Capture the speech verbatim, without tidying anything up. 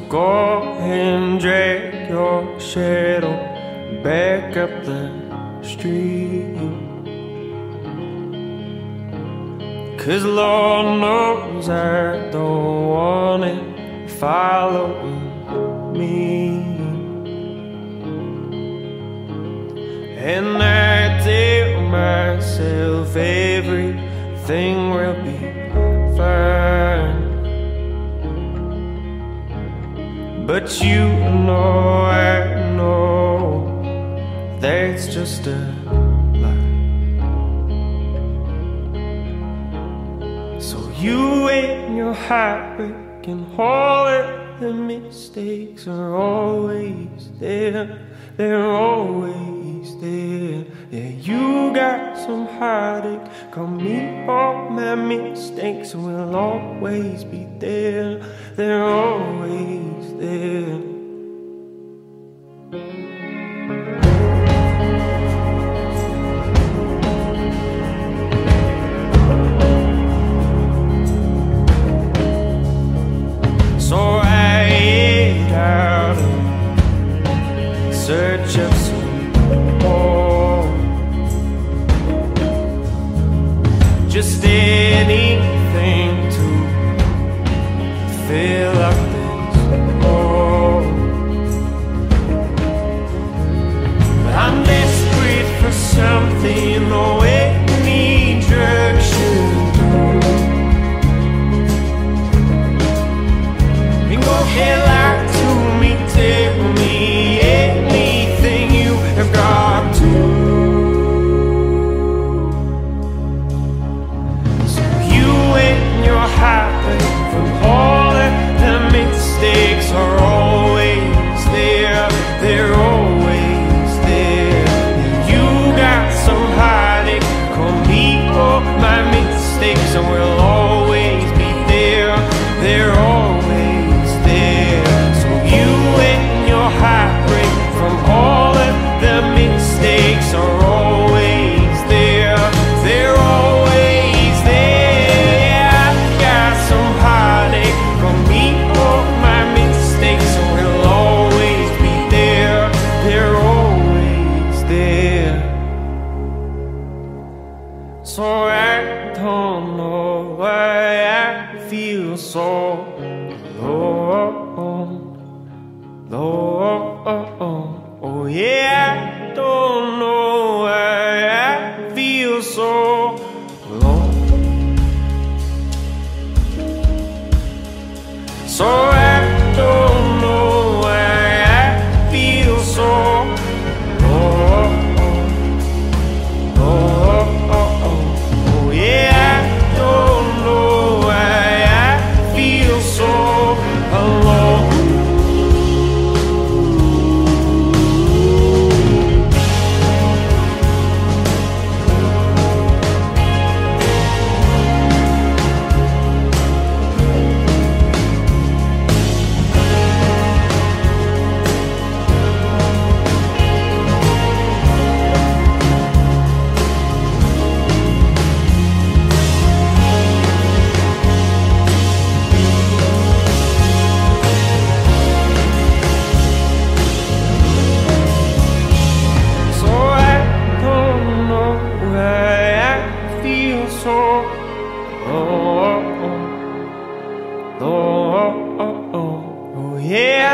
go and drag your shadow back up the street. 'Cause Lord knows I don't want it following me. And I tell myself everything will be fine. But you know, I know that's just a lie. So you and your heartbreak and all of the mistakes are always there. They're always there. Yeah, you got some heartache. Call me all my mistakes will always be there. They're always there. So I head out in search of some more, just anything to fill up this hole. But I'm desperate for something, oh, any drug should do. And go ahead, lie to me, tell me anything you have got to. So you and your heartbreak from all of the mistakes are always there. They're always there. And you got some heartache. Call me for my mistakes and we'll always be there. They're always there. So you and your heartbreak from all of the mistakes are always there. They're always there. I've got some heartache from me for my mistakes, and we'll always be there. They're always there. So I don't know why I feel so alone, alone. Oh yeah, I don't know why I feel so alone. So I don't know why I feel so alone, alone. Oh yeah, I don't know why I feel so alone. Oh, oh, oh, oh, yeah.